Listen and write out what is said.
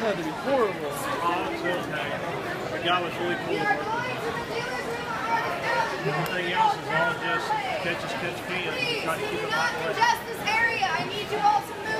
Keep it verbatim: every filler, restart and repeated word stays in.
had to be horrible. Oh, it's okay. The guy was really cool to work with. Everything else is all just catch as catch can. Try to keep it light. Just this area. I need you all to move.